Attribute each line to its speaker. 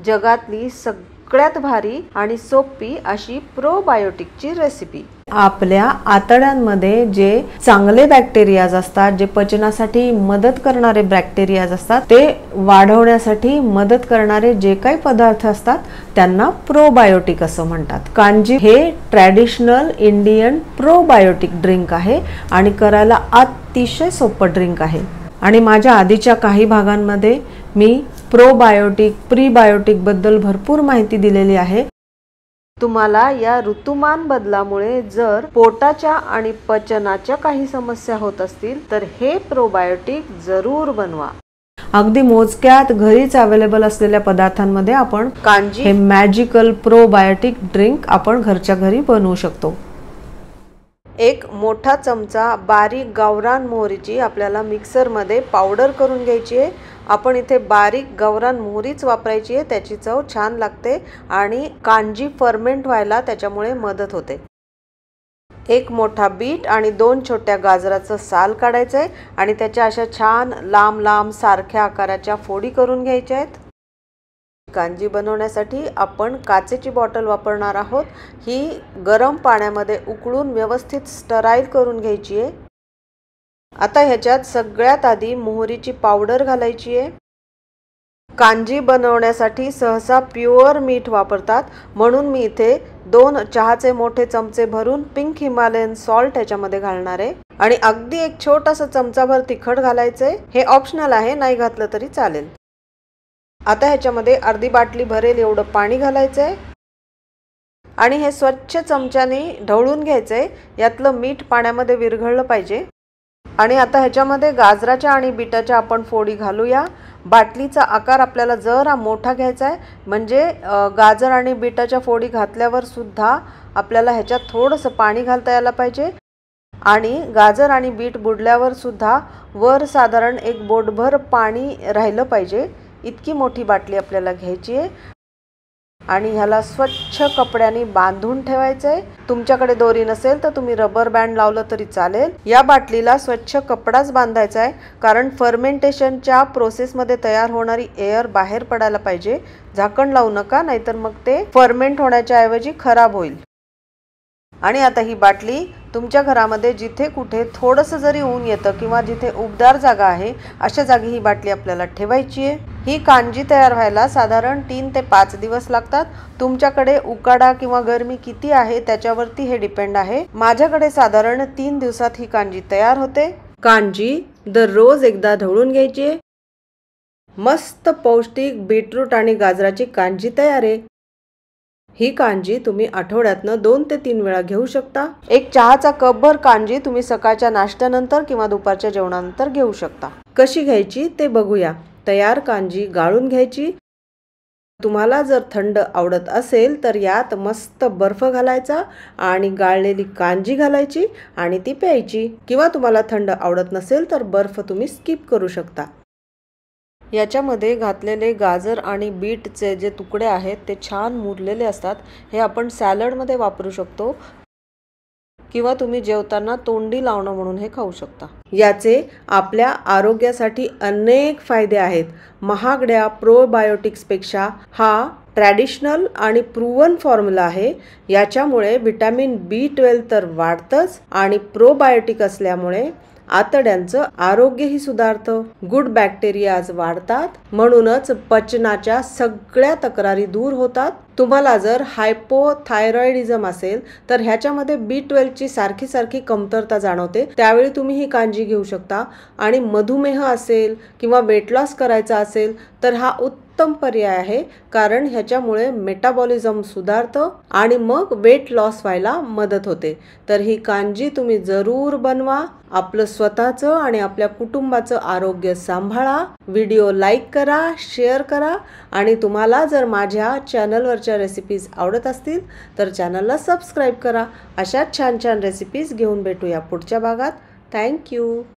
Speaker 1: जगातली सगळ्यात भारी आणि सोपी अशी प्रोबायोटिकची रेसिपी। आपल्या आतड्यांमध्ये जे चांगले बॅक्टेरियाज असतात, जे पचनासाठी मदत करणारे बॅक्टेरियाज असतात, ते वाढवण्यासाठी मदत करणारे जे काही पदार्थ असतात त्यांना प्रोबायोटिक असं म्हणतात। कांजी हे ट्रॅडिशनल इंडियन प्रोबायोटिक ड्रिंक आहे आणि करायला अतिशय सोपं ड्रिंक आहे। आणि माझ्या आधीच्या काही भागांमध्ये मी प्रोबायोटिक प्रीबायोटिक बद्दल भरपूर माहिती दिलेली आहे। तुम्हाला या ऋतुमान बदलामुळे जर पोटाच्या आणि पचनाच्या काही समस्या होत असतील तर हे प्रोबायोटिक जरूर बनवा। अगदी मोजक्यात घरीच अवेलेबल असलेल्या पदार्थांमध्ये आपण कांजी हे मॅजिकल प्रोबायोटिक ड्रिंक आपण घरच्या घरी बनवू शकतो। एक मोठा चमचा बारीक गावरान मोहरीची आपल्याला मिक्सर मध्ये पावडर करून घ्यायची आहे। आपण इथे बारीक गावरान मोहरीच वापरायची आहे, त्याची चव छान लागते आणि कांजी फर्मेंट व्हायला त्याच्यामुळे मदत होते। एक मोठा बीट आणि 2 छोट्या गाजराचं साल काढायचं आहे आणि त्याच्या अशा छान लांब लांब सारख्या आकाराच्या फोडी करून घ्यायच्या आहेत। कांजी बनवण्यासाठी आपण काचेची बॉटल वापरणार आहोत। ही गरम पाण्यामध्ये उकळून व्यवस्थित स्टराईल करून घ्यायची आहे। आता ह्याच्यात सगळ्यात आधी मोहरीची पावडर घालायची आहे। कांजी बनवण्यासाठी सहसा प्युअर मीठ वापरतात, म्हणून मी इथे 2 चहाचे मोठे चमचे भरून पिंक हिमालयन सॉल्ट ह्याच्यामध्ये घालणार आहे आणि अगदी एक छोटासा चमचाभर तिखट घालायचंय। हे ऑप्शनल आहे, नाही घातलं तरी चालेल। आता ह्याच्यामध्ये अर्धी बाटली भरेल एवढं पाणी घालायचंय आणि हे स्वच्छ चमच्याने ढवळून घ्यायचंय। यातलं मीठ पाण्यामध्ये विरघळलं पाहिजे। आणि आता ह्याच्यामध्ये गाजराच्या आणि बीटाच्या आपण फोडी घालूया। बाटलीचा आकार आपल्याला जरा मोठा घ्यायचा आहे, म्हणजे गाजर आणि बीटाच्या फोडी घातल्यावर सुद्धा आपल्याला ह्याच्यात थोडंसं पाणी घालता यायला पाहिजे आणि गाजर आणि बीट बुडल्यावर सुद्धा वर साधारण एक बोटभर पाणी राहिलं पाहिजे। इतकी मोठी बाटली आपल्याला घ्यायची आहे आणि ह्याला स्वच्छ कपड्याने बांधून ठेवायचं आहे। तुमच्याकडे दोरी नसेल तर तुम्ही रबर बँड लावलं तरी चालेल। या बाटलीला स्वच्छ कपडाच बांधायचा आहे, कारण फर्मेंटेशनच्या प्रोसेसमध्ये तयार होणारी एअर बाहेर पडायला पाहिजे। झाकण लावू नका, नाहीतर मग ते फर्मेंट होण्याच्या ऐवजी खराब होईल। आणि आता ही बाटली तुमच्या घरामध्ये जिथे कुठे थोडंसं जरी ऊन येतं किंवा जिथे उबदार जागा आहे अशा जागी ही बाटली आपल्याला ठेवायची आहे। ही कांजी तयार व्हायला साधारण 3 ते 5 दिवस लागतात। तुमच्याकडे उकाडा किंवा गरमी किती आहे त्याच्यावरती हे डिपेंड आहे। माझ्याकडे साधारण 3 दिवसात ही कांजी तयार होते। कांजी दररोज एकदा ढवळून घ्यायची आहे। मस्त पौष्टिक बीटरूट आणि गाजराची कांजी तयार आहे। ही कांजी तुम्ही आठवड्यातनं 2 ते 3 वेळा घेऊ शकता। एक चहाचा कपभर कांजी तुम्ही सकाळच्या नाश्त्यानंतर किंवा दुपारच्या जेवणानंतर घेऊ शकता। कशी घ्यायची ते बघूया। तयार कांजी गाळून घ्यायची। तुम्हाला जर थंड आवडत असेल तर यात मस्त बर्फ घालायचा आणि गाळलेली कांजी घालायची आणि ती प्यायची, किंवा तुम्हाला थंड आवडत नसेल तर बर्फ तुम्ही स्किप करू शकता। याच्यामध्ये घातलेले गाजर आणि बीटचे जे तुकडे आहेत ते छान मुरलेले असतात। हे आपण सॅलडमध्ये वापरू शकतो किंवा तुम्ही जेवताना तोंडी लावणं म्हणून हे खाऊ शकता। याचे आपल्या आरोग्यासाठी अनेक फायदे आहेत। महागड्या प्रोबायोटिक्सपेक्षा हा ट्रॅडिशनल आणि प्रूव्हन फॉर्म्युला आहे। याच्यामुळे विटॅमिन B12 तर वाढतंच आणि प्रोबायोटिक असल्यामुळे आतड्यांचं आरोग्यही सुधारतं। गुड बॅक्टेरियाज वाढतात, म्हणूनच पचनाच्या सगळ्या तक्रारी दूर होतात। तुम्हाला जर हायपोथायरॉइडिझम असेल तर ह्याच्यामध्ये B12 ची सारखी कमतरता जाणवते, त्यावेळी तुम्ही ही कांजी घेऊ शकता। आणि मधुमेह असेल किंवा वेट लॉस करायचा असेल तर हा उत्तम पर्याय आहे, कारण ह्याच्यामुळे मेटाबॉलिझम सुधारतं आणि मग वेट लॉस व्हायला मदत होते। तर ही कांजी तुम्ही जरूर बनवा। आपलं स्वतःचं आणि आपल्या कुटुंबाचं आरोग्य सांभाळा। व्हिडिओ लाईक करा, शेअर करा आणि तुम्हाला जर माझ्या चॅनलवरच्या रेसिपीज आवडत असतील तर चॅनलला सबस्क्राईब करा। अशाच छान छान रेसिपीज घेऊन भेटूया पुढच्या भागात। थँक्यू।